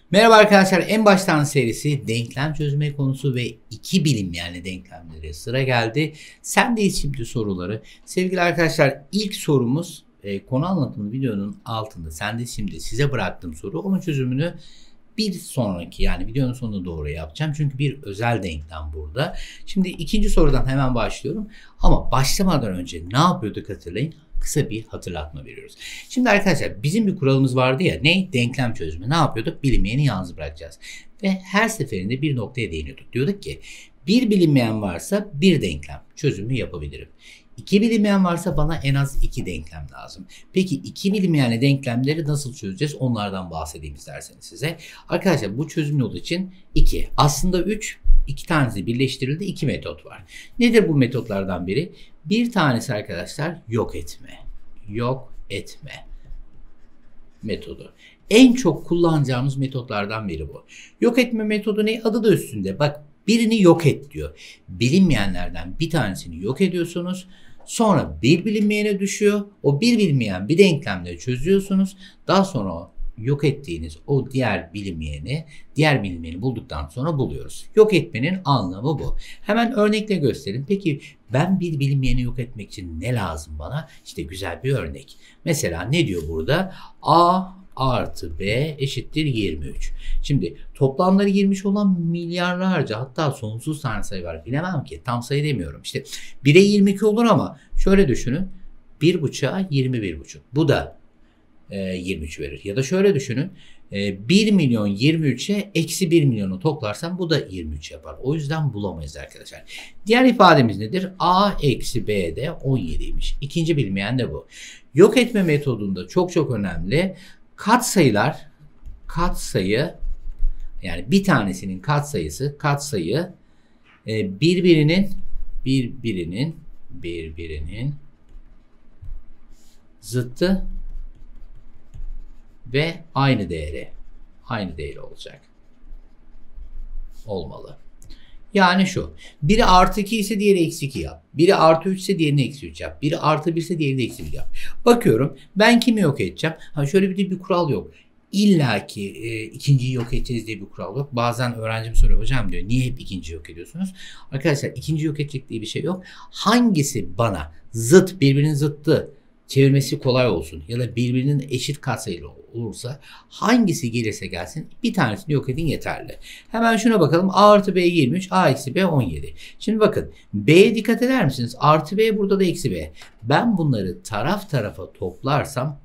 Merhaba arkadaşlar, en baştan serisi denklem çözme konusu ve iki bilinmeyenli denklemlere sıra geldi. Sendeyiz şimdi soruları. Sevgili arkadaşlar, ilk sorumuz konu anlatımı videonun altında. Sendeyiz şimdi size bıraktığım soru. Onun çözümünü bir sonraki yani videonun sonuna doğru yapacağım. Çünkü bir özel denklem burada. Şimdi ikinci sorudan hemen başlıyorum. Ama başlamadan önce ne yapıyorduk hatırlayın. Kısa bir hatırlatma veriyoruz. Şimdi arkadaşlar bizim bir kuralımız vardı ya, ne? Denklem çözümü. Ne yapıyorduk? Bilinmeyeni yalnız bırakacağız. Ve her seferinde bir noktaya değiniyorduk. Diyorduk ki bir bilinmeyen varsa bir denklem çözümü yapabilirim. İki bilinmeyen varsa bana en az iki denklem lazım. Peki iki bilinmeyenli denklemleri nasıl çözeceğiz? Onlardan bahsedeyim isterseniz size. Arkadaşlar bu çözüm yolu için 2. Aslında 3. İki tanesi birleştirildi. 2 metot var. Nedir bu metotlardan biri? Bir tanesi arkadaşlar yok etme. Yok etme metodu. En çok kullanacağımız metotlardan biri bu. Yok etme metodu ne? Adı da üstünde. Bak, birini yok et diyor. Bilinmeyenlerden bir tanesini yok ediyorsunuz. Sonra bir bilinmeyene düşüyor. O bir bilinmeyen bir denklemle çözüyorsunuz. Daha sonra o yok ettiğiniz o diğer bilinmeyeni bulduktan sonra buluyoruz. Yok etmenin anlamı bu. Hemen örnekle gösterin. Peki ben bir bilinmeyeni yok etmek için ne lazım bana? İşte güzel bir örnek. Mesela ne diyor burada? A artı B eşittir 23. Şimdi toplamları 23 olan milyarlarca, hatta sonsuz tane sayı var. Bilemem ki, tam sayı demiyorum. İşte 1'e 22 olur ama şöyle düşünün. 1,5'a 21,5. Bu da 23 verir. Ya da şöyle düşünün. 1 milyon 23'e eksi 1 milyonu toplarsam bu da 23 yapar. O yüzden bulamayız arkadaşlar. Diğer ifademiz nedir? A eksi B de 17'ymiş. İkinci bilmeyen de bu. Yok etme metodunda çok önemli. Katsayı yani bir tanesinin katsayı birbirinin zıttı ve aynı değeri olmalı. Yani şu. Biri artı 2 ise diğeri eksi 2 yap. Biri artı 3 ise diğerini eksi 3 yap. Biri artı 1 ise diğerini eksi 1 yap. Bakıyorum ben kimi yok edeceğim? Şöyle bir kural yok. İlla ki ikinciyi yok edeceğiz diye bir kural yok. Bazen öğrencim soruyor, hocam diyor, niye hep ikinciyi yok ediyorsunuz? Arkadaşlar ikinci yok edecek diye bir şey yok. Hangisi bana birbirinin zıttı çevirmesi kolay olsun ya da birbirinin eşit katsayılı olursa, hangisi gelirse gelsin bir tanesini yok edin yeterli. Hemen şuna bakalım. A artı B 23, A eksi B 17. Şimdi bakın B'ye dikkat eder misiniz? Artı B, burada da eksi B. Ben bunları taraf tarafa toplarsam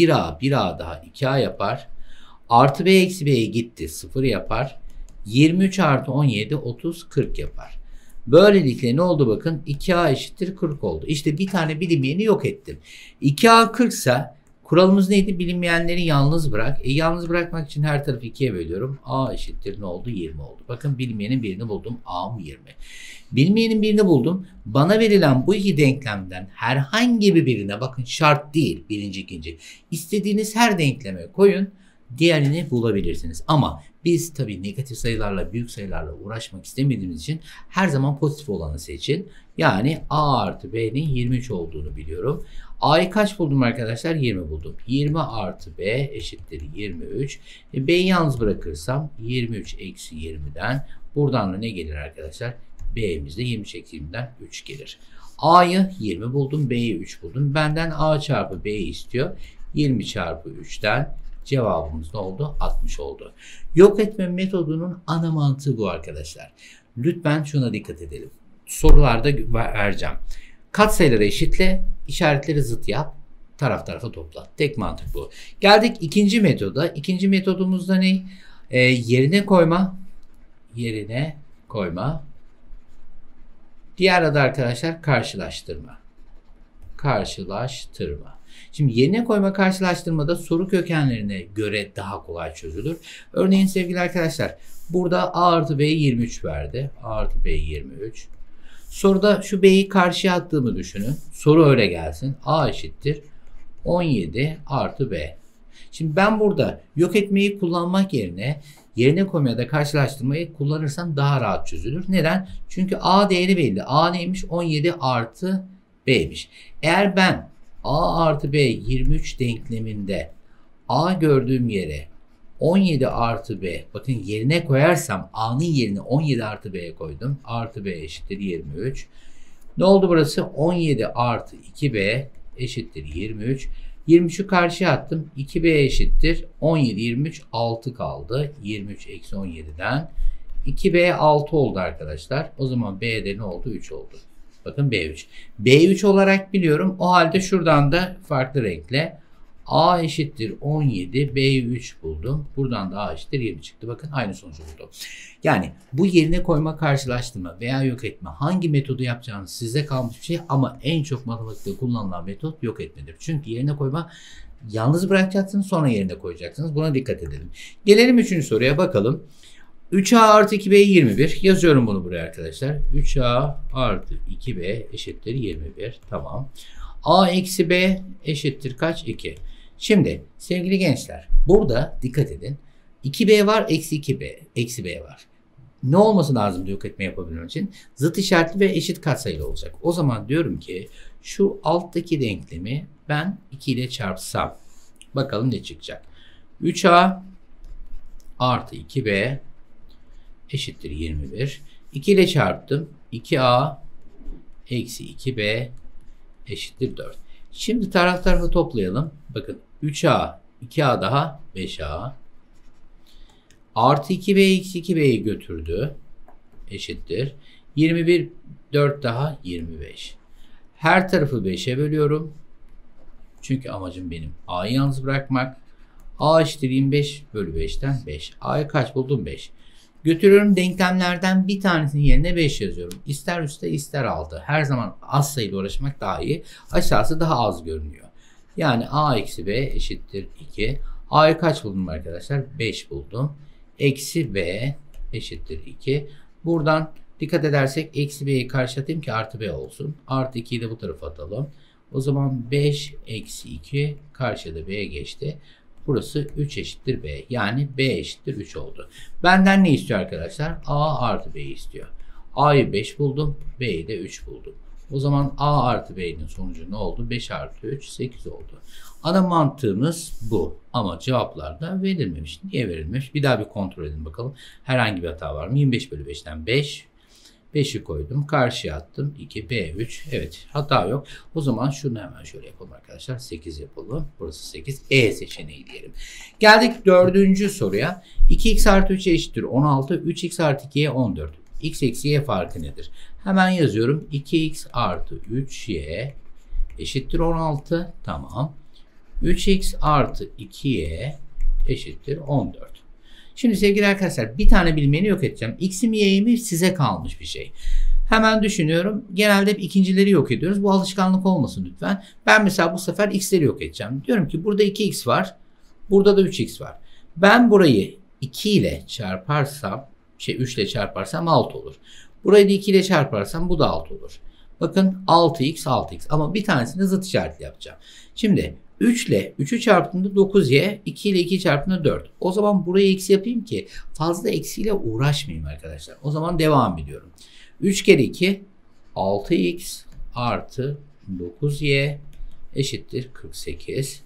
1A daha 2A yapar. Artı B eksi B'ye gitti 0 yapar. 23 artı 17 30 40 yapar. Böylelikle ne oldu bakın? 2A eşittir 40 oldu. İşte bir tane bilinmeyeni yok ettim. 2A 40 ise kuralımız neydi? Bilinmeyenleri yalnız bırak. Yalnız bırakmak için her tarafı 2'ye bölüyorum. A eşittir ne oldu? 20 oldu. Bakın bilinmeyenin birini buldum. A'm 20. Bilinmeyenin birini buldum. Bana verilen bu iki denklemden herhangi birine, bakın şart değil birinci ikinci, İstediğiniz her denkleme koyun. Diğerini bulabilirsiniz. Ama biz tabii negatif sayılarla, büyük sayılarla uğraşmak istemediğimiz için her zaman pozitif olanı seçin. Yani A artı B'nin 23 olduğunu biliyorum. A'yı kaç buldum arkadaşlar? 20 buldum. 20 artı B eşittir 23. B'yi yalnız bırakırsam 23 eksi 20'den buradan da ne gelir arkadaşlar? B'miz de 23 eksi 20'den 3 gelir. A'yı 20 buldum. B'yi 3 buldum. Benden A çarpı B'yi istiyor. 20 çarpı 3'ten cevabımız ne oldu? 60 oldu. Yok etme metodunun ana mantığı bu arkadaşlar. Lütfen şuna dikkat edelim. Sorularda vereceğim. Katsayıları eşitle, işaretleri zıt yap, taraf tarafa topla. Tek mantık bu. Geldik ikinci metoda. İkinci metodumuzda ne? Yerine koyma. Diğer adı arkadaşlar karşılaştırma. Şimdi yerine koyma, karşılaştırmada soru kökenlerine göre daha kolay çözülür. Örneğin sevgili arkadaşlar, burada A artı B 23 verdi. A artı B 23. Soruda şu B'yi karşıya attığımı düşünün. Soru öyle gelsin. A eşittir 17 artı B. Şimdi ben burada yok etmeyi kullanmak yerine koyma ya da karşılaştırmayı kullanırsam daha rahat çözülür. Neden? Çünkü A değeri belli. A neymiş? 17 artı B'miş. Eğer ben A artı B 23 denkleminde A gördüğüm yere 17 artı b. Bakın yerine koyarsam a'nın yerine 17 artı b'ye koydum. Artı b eşittir 23. Ne oldu burası? 17 artı 2b eşittir 23. 23'ü karşıya attım. 2b eşittir 17, 23, 6 kaldı. 23 eksi 17'den 2b 6 oldu arkadaşlar. O zaman b'de ne oldu? 3 oldu. Bakın b3. b3 olarak biliyorum. O halde şuradan da farklı renkle a eşittir 17, b3 buldum. Buradan da a eşittir 20 çıktı. Bakın aynı sonucu buldum. Yani bu yerine koyma, karşılaştırma veya yok etme hangi metodu yapacağınız size kalmış bir şey ama en çok matematikte kullanılan metot yok etmedir. Çünkü yerine koyma yalnız bırakacaksınız, sonra yerine koyacaksınız. Buna dikkat edelim. Gelelim 3. soruya bakalım. 3a artı 2b 21. Yazıyorum bunu buraya arkadaşlar. 3a artı 2b eşittir 21. Tamam. A eksi b eşittir kaç? 2. Şimdi sevgili gençler burada dikkat edin. 2b var, eksi 2b, eksi b var. Ne olması lazım yok etme yapabilmem için? Zıt işaretli ve eşit katsayılı olacak. O zaman diyorum ki şu alttaki denklemi ben 2 ile çarpsam. Bakalım ne çıkacak. 3a artı 2b eşittir 21. 2 ile çarptım. 2a eksi 2b eşittir 4. Şimdi taraf tarafa toplayalım. Bakın 3a, 2a daha 5a. Artı 2b eksi 2b'yi götürdü. Eşittir. 21, 4 daha 25. Her tarafı 5'e bölüyorum. Çünkü amacım benim a'yı yalnız bırakmak. A eşittir 25 bölü 5'ten 5. A'yı kaç buldum? 5. Götürüyorum denklemlerden bir tanesinin yerine 5 yazıyorum. İster üstte ister altta. Her zaman az sayıyla uğraşmak daha iyi. Aşağısı daha az görünüyor. Yani a eksi b eşittir 2. A'yı kaç buldum arkadaşlar? 5 buldum. Eksi b eşittir 2. Buradan dikkat edersek eksi b'yi karşı atayım ki artı b olsun. Artı 2'yi de bu tarafa atalım. O zaman 5 eksi 2 karşıda b'ye geçti. Burası 3 eşittir b. Yani b eşittir 3 oldu. Benden ne istiyor arkadaşlar? A artı b'yi istiyor. A'yı 5 buldum. B'yi de 3 buldum. O zaman a artı b'nin sonucu ne oldu? 5 artı 3 8 oldu. Ana mantığımız bu. Ama cevaplarda verilmemiş. Niye verilmemiş? Bir daha bir kontrol edin bakalım. Herhangi bir hata var mı? 25 bölü 5'ten 5. 5'i koydum. Karşıya attım. 2, B3. Evet. Hata yok. O zaman şunu hemen şöyle yapalım arkadaşlar. 8 yapalım. Burası 8. E seçeneği diyelim. Geldik 4. soruya. 2x artı 3'e eşittir 16. 3x artı 2'ye 14. X eksi y farkı nedir? Hemen yazıyorum. 2x artı 3y eşittir 16. Tamam. 3x artı 2y eşittir 14. Şimdi sevgili arkadaşlar bir tane bilmeyeni yok edeceğim. X'i mi y'yi mi size kalmış bir şey. Hemen düşünüyorum. Genelde hep ikincileri yok ediyoruz. Bu alışkanlık olmasın lütfen. Ben mesela bu sefer x'leri yok edeceğim. Diyorum ki burada 2x var. Burada da 3x var. Ben burayı 2 ile çarparsam 3 ile çarparsam 6 olur. Burayı da 2 ile çarparsam bu da 6 olur. Bakın 6x 6x ama bir tanesini zıt işaretli yapacağım. Şimdi 3 ile 3'ü çarptığımda 9y, 2 ile 2 çarptığımda 4. O zaman burayı eksi yapayım ki fazla eksiyle uğraşmayayım arkadaşlar. O zaman devam ediyorum. 3 kere 2 6x artı 9y eşittir 48.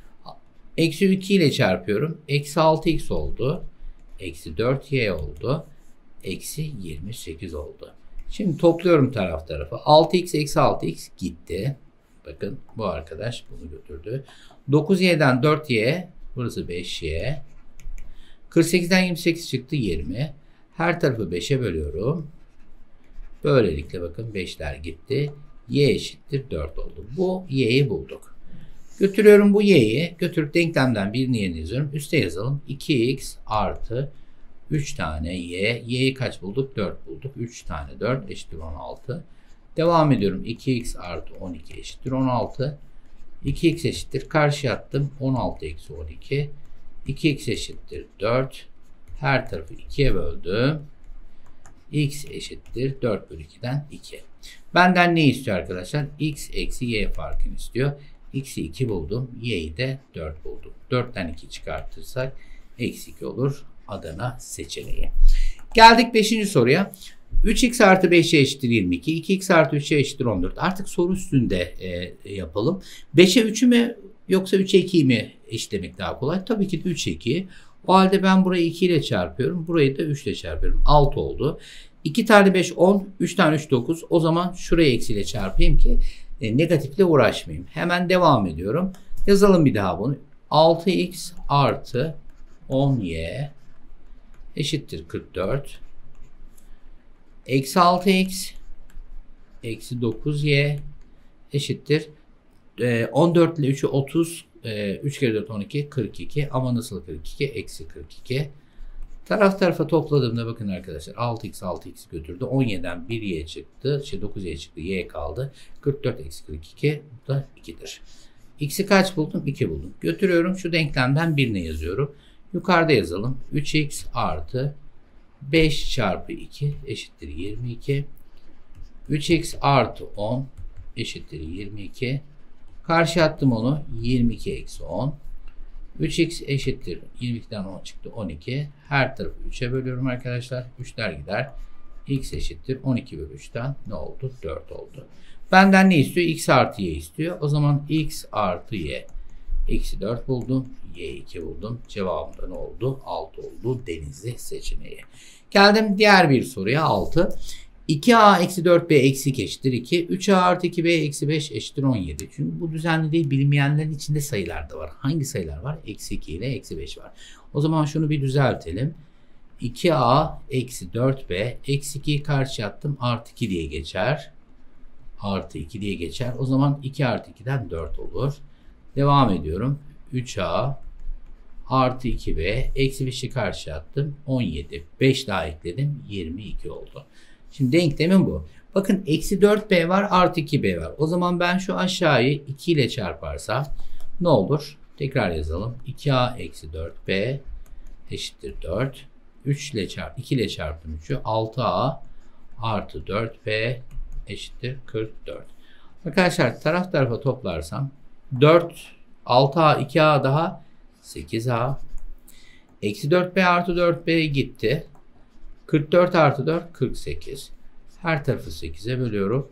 Eksi 2 ile çarpıyorum. Eksi 6x oldu. Eksi 4y oldu. Eksi 28 oldu. Şimdi topluyorum taraf tarafa. 6x eksi 6x gitti. Bakın bu arkadaş bunu götürdü. 9y'den 4y burası 5y. 48'den 28 çıktı 20. Her tarafı 5'e bölüyorum. Böylelikle bakın 5'ler gitti. Y eşittir 4 oldu. Bu y'yi bulduk. Götürüyorum bu y'yi. Götürüp denklemden birini yerine yazıyorum. Üste yazalım. 2x artı 3 tane y. Y'yi kaç bulduk? 4 bulduk. 3 tane 4 eşittir 16. Devam ediyorum. 2x artı 12 eşittir 16. 2x eşittir. Karşıya attım. 16 eksi 12. 2x eşittir 4. Her tarafı 2'ye böldüm. X eşittir 4 bölü 2'den 2. Benden ne istiyor arkadaşlar? X eksi y farkını istiyor. X'i 2 buldum. Y'yi de 4 buldum. 4'ten 2 çıkartırsak eksi 2 olur. Adana seçeneği. Geldik 5. soruya. 3x artı 5'e eşittir 22. 2x artı 3'e eşittir 14. Artık soru üstünde yapalım. 5'e 3'ü mü yoksa 3'e 2'yi mi eşitlemek daha kolay? Tabii ki de 3'e 2. O halde ben burayı 2 ile çarpıyorum. Burayı da 3 ile çarpıyorum. 6 oldu. 2 tane 5 10. 3 tane 3 9. O zaman şurayı eksiyle çarpayım ki negatifle uğraşmayayım. Hemen devam ediyorum. Yazalım bir daha bunu. 6x artı 10y eşittir 44. Eksi 6x eksi 9y eşittir 14 ile 3'ü 30. 3 kere 4 12 42 ama nasıl 42? Eksi 42. Taraf tarafa topladığımda bakın arkadaşlar 6x 6x götürdü. 17'den 1y çıktı. 9y çıktı. Y kaldı. 44 eksi 42 bu da 2'dir. X'i kaç buldum? 2 buldum. Götürüyorum. Şu denklemden birine yazıyorum. Yukarıda yazalım. 3x artı 5 çarpı 2 eşittir 22. 3x artı 10 eşittir 22. Karşı attım onu. 22 eksi 10. 3x eşittir. 22'den 10 çıktı. 12. Her tarafı 3'e bölüyorum arkadaşlar. 3'ler gider. X eşittir. 12 bölü 3'ten ne oldu? 4 oldu. Benden ne istiyor? X artı y istiyor. O zaman x artı y. Eksi 4 buldum. Y 2 buldum. Cevabım da ne oldu? 6 oldu. Denizli seçeneği. Geldim diğer bir soruya 6. 2a eksi 4b eksi eşittir 2. 3a artı 2b eksi 5 eşittir 17. Çünkü bu düzenli değil, bilinmeyenlerin içinde sayılar da var. Hangi sayılar var? Eksi 2 ile eksi 5 var. O zaman şunu bir düzeltelim. 2a eksi 4b eksi 2'yi karşı attım. Artı 2 diye geçer. Artı 2 diye geçer. O zaman 2 artı 2'den 4 olur. Devam ediyorum. 3a artı 2b eksi 5'i karşı attım. 17. 5 daha ekledim. 22 oldu. Şimdi denklemim bu. Bakın eksi 4b var artı 2b var. O zaman ben şu aşağıyı 2 ile çarparsam ne olur? Tekrar yazalım. 2a eksi 4b eşittir 4. 3 ile 2 ile çarptım 3'ü. 6a artı 4b eşittir 44. Arkadaşlar taraf tarafa toplarsam 4, 6a, 2a daha 8a. Eksi 4b artı 4b gitti. 44 artı 4 48. Her tarafı 8'e bölüyorum.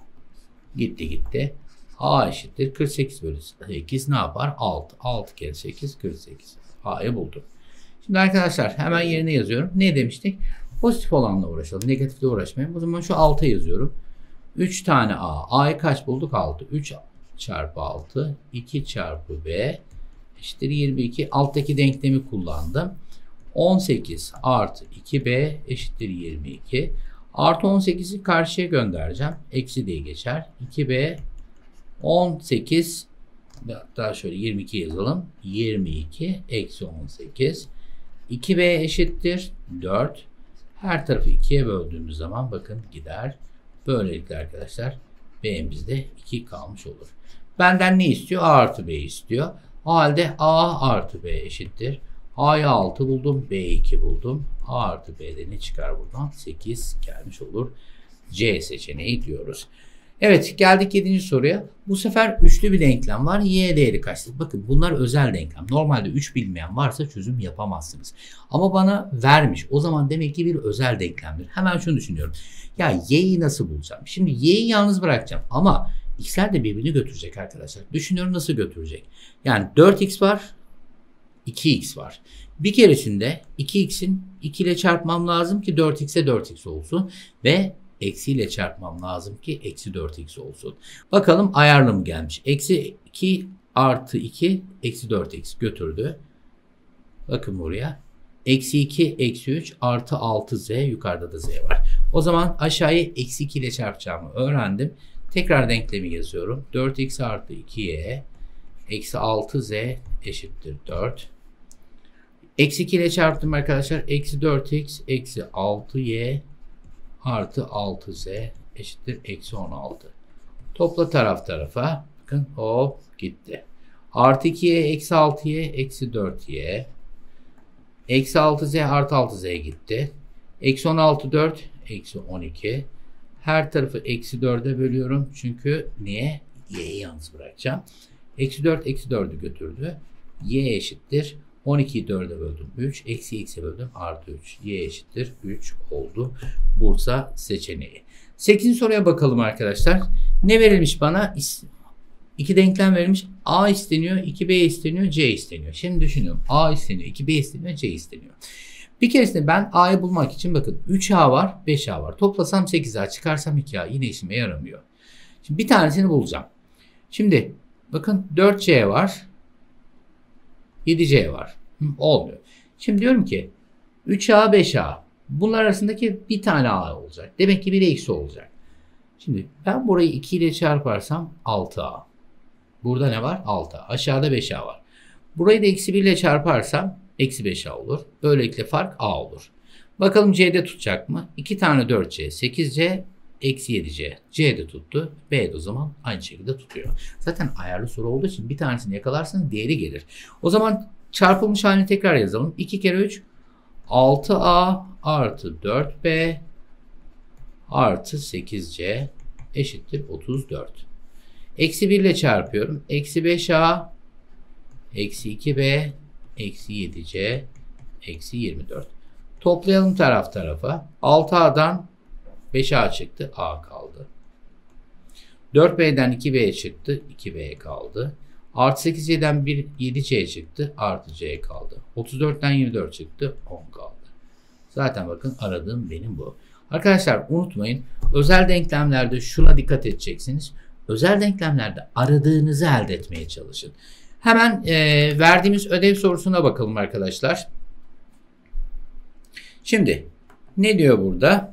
Gitti. A eşittir 48 bölü 8 ne yapar? 6. 6 kere 8 48. A'yı buldum. Şimdi arkadaşlar hemen yerine yazıyorum. Ne demiştik? Pozitif olanla uğraşalım. Negatifle uğraşmayalım. O zaman şu 6 yazıyorum. 3 tane A. A'yı kaç bulduk? 6. 3 çarpı 6. 2 çarpı B eşittir 22. Alttaki denklemi kullandım. 18 artı 2b eşittir 22. Artı 18'i karşıya göndereceğim. Eksi diye geçer. 2b 18 daha şöyle 22 yazalım. 22 eksi 18. 2b eşittir 4. Her tarafı 2'ye böldüğümüz zaman bakın gider. Böylelikle arkadaşlar b'mizde 2 kalmış olur. Benden ne istiyor? A artı b istiyor. O halde a artı b eşittir. A'yı 6 buldum. B'yi 2 buldum. A artı B'de ne çıkar buradan? 8 gelmiş olur. C seçeneği diyoruz. Evet geldik 7. soruya. Bu sefer üçlü bir denklem var. Y değeri kaçtır? Bakın bunlar özel denklem. Normalde 3 bilmeyen varsa çözüm yapamazsınız. Ama bana vermiş. O zaman demek ki bir özel denklemdir. Hemen şunu düşünüyorum. Ya y'yi nasıl bulacağım? Şimdi y'yi yalnız bırakacağım. Ama x'ler de birbirini götürecek arkadaşlar. Düşünüyorum nasıl götürecek? Yani 4x var. 2x var. Bir keresinde 2x'in 2 ile çarpmam lazım ki 4x'e 4x olsun. Ve eksi ile çarpmam lazım ki eksi 4x olsun. Bakalım ayarlı mı gelmiş? Eksi 2 artı 2 eksi 4x götürdü. Bakın buraya. Eksi 2 eksi 3 artı 6z yukarıda da z var. O zaman aşağıyı eksi 2 ile çarpacağımı öğrendim. Tekrar denklemi yazıyorum. 4x artı 2y eksi 6z eşittir 4. Eksi 2 ile çarptım arkadaşlar. Eksi 4x eksi 6y artı 6z eşittir eksi 16. Topla taraf tarafa. Bakın hop gitti. Artı 2y eksi 6y eksi 4y. Eksi 6z artı 6z gitti. Eksi 16 4 eksi 12. Her tarafı eksi 4'e bölüyorum. Çünkü niye? Y'yi yalnız bırakacağım. Eksi 4 eksi 4'ü götürdü. Y eşittir. 12'yi 4'e böldüm 3. Eksi x'e böldüm artı 3. Y eşittir 3 oldu. Bursa seçeneği. 8. soruya bakalım arkadaşlar. Ne verilmiş bana? İki denklem verilmiş. A isteniyor, 2B isteniyor, C isteniyor. Şimdi düşünüyorum. A isteniyor, 2B isteniyor, C isteniyor. Bir keresinde ben A'yı bulmak için bakın 3A var, 5A var. Toplasam 8A, çıkarsam 2A. Yine işime yaramıyor. Şimdi bir tanesini bulacağım. Şimdi bakın 4C var, 7C var. Olmuyor. Şimdi diyorum ki 3A, 5A. Bunlar arasındaki bir tane A olacak. Demek ki bir eksi olacak. Şimdi ben burayı 2 ile çarparsam 6A. Burada ne var? 6A. Aşağıda 5A var. Burayı da eksi 1 ile çarparsam eksi 5A olur. Böylelikle fark A olur. Bakalım C'de tutacak mı? 2 tane 4C, 8C, eksi 7C. C'de tuttu. B'de o zaman aynı şekilde tutuyor. Zaten ayarlı soru olduğu için bir tanesini yakalarsanız diğeri gelir. O zaman çarpılmış halini tekrar yazalım. 2 kere 3 6A artı 4B artı 8C eşittir 34. Eksi 1 ile çarpıyorum. Eksi 5A eksi 2B eksi 7C eksi 24. Toplayalım taraf tarafa. 6A'dan 5A çıktı. A kaldı. 4B'den 2B çıktı. 2B kaldı. Artı 8C'den 7C çıktı. Artı C kaldı. 34'ten 24 çıktı. 10 kaldı. Zaten bakın aradığım benim bu. Arkadaşlar unutmayın. Özel denklemlerde şuna dikkat edeceksiniz. Özel denklemlerde aradığınızı elde etmeye çalışın. Hemen verdiğimiz ödev sorusuna bakalım arkadaşlar. Şimdi ne diyor burada?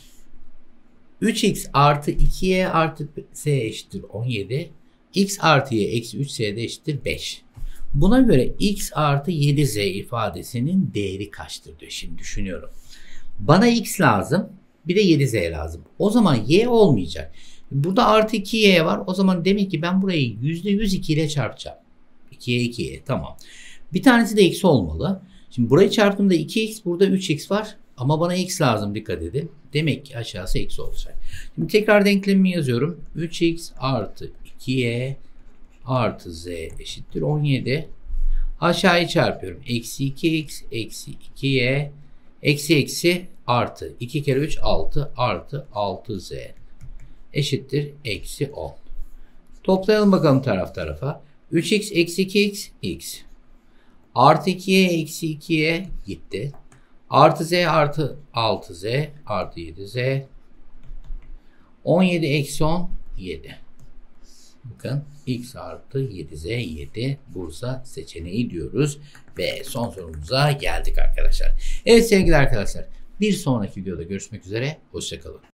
3x artı 2y artı z eşittir 17. X artı y eksi 3z de eşittir 5. Buna göre x artı 7z ifadesinin değeri kaçtır diyor. Şimdi düşünüyorum. Bana x lazım. Bir de 7z lazım. O zaman y olmayacak. Burada artı 2y var. O zaman demek ki ben burayı %100 2 ile çarpacağım. 2'ye 2'ye tamam. Bir tanesi de eksi olmalı. Şimdi burayı çarptığımda 2x, burada 3x var. Ama bana x lazım, dikkat edin. Demek ki aşağısı eksi olacak. Şimdi tekrar denklemimi yazıyorum. 3x artı 2y artı z eşittir 17. Aşağıyı çarpıyorum. Eksi 2x eksi 2y eksi eksi artı 2 kere 3 6 artı 6z eşittir eksi 10. Toplayalım bakalım taraf tarafa. 3x eksi 2x x. Artı 2y eksi 2y gitti. Artı z artı 6z artı 7z. 17 eksi 10 7. Bakın x artı 7z 7 Bursa seçeneği diyoruz. Ve son sorumuza geldik arkadaşlar. Evet sevgili arkadaşlar. Bir sonraki videoda görüşmek üzere. Hoşça kalın.